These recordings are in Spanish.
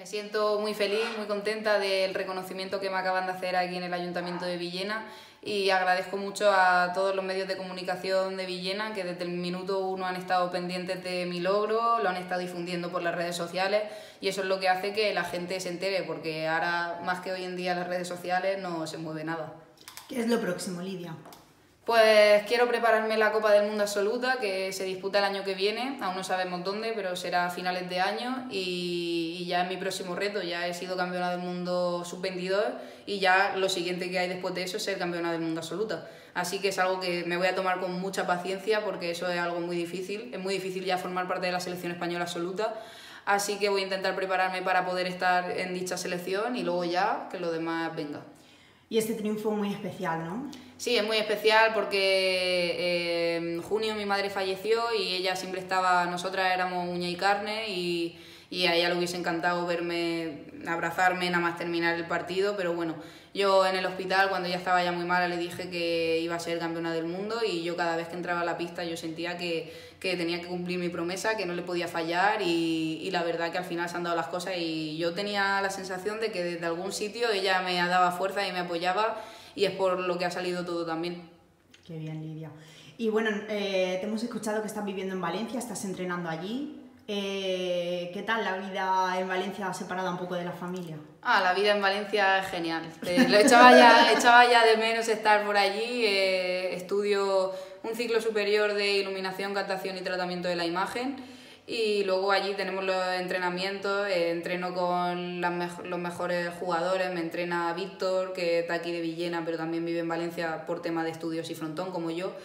Me siento muy feliz, muy contenta del reconocimiento que me acaban de hacer aquí en el Ayuntamiento de Villena y agradezco mucho a todos los medios de comunicación de Villena que desde el minuto uno han estado pendientes de mi logro, lo han estado difundiendo por las redes sociales y eso es lo que hace que la gente se entere, porque ahora más que hoy en día las redes sociales no se mueve nada. ¿Qué es lo próximo, Lidia? Pues quiero prepararme la Copa del Mundo Absoluta, que se disputa el año que viene, aún no sabemos dónde, pero será a finales de año y ya es mi próximo reto. Ya he sido campeona del mundo sub-22 y ya lo siguiente que hay después de eso es ser campeona del mundo absoluta. Así que es algo que me voy a tomar con mucha paciencia porque eso es algo muy difícil. Es muy difícil ya formar parte de la selección española absoluta. Así que voy a intentar prepararme para poder estar en dicha selección y luego ya que lo demás venga. Y este triunfo muy especial, ¿no? Sí, es muy especial porque en junio mi madre falleció y ella siempre estaba, nosotras éramos uña y carne y a ella le hubiese encantado verme, abrazarme nada más terminar el partido, pero bueno, yo en el hospital cuando ella estaba ya muy mala le dije que iba a ser campeona del mundo y yo cada vez que entraba a la pista yo sentía que tenía que cumplir mi promesa, que no le podía fallar y la verdad que al final se han dado las cosas y yo tenía la sensación de que desde algún sitio ella me daba fuerza y me apoyaba y es por lo que ha salido todo también. Qué bien, Lidia. Y bueno, te hemos escuchado que estás viviendo en Valencia, estás entrenando allí. ¿Qué tal la vida en Valencia separada un poco de la familia? La vida en Valencia es genial. Lo echaba ya de menos estar por allí. Estudio un ciclo superior de iluminación, captación y tratamiento de la imagen. Y luego allí tenemos los entrenamientos, entreno con los mejores jugadores, me entrena Víctor, que está aquí de Villena, pero también vive en Valencia por tema de estudios y frontón, como yo.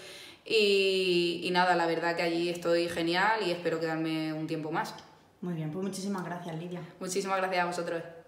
Y nada, la verdad que allí estoy genial y espero quedarme un tiempo más. Muy bien, pues muchísimas gracias, Lidia. Muchísimas gracias a vosotros.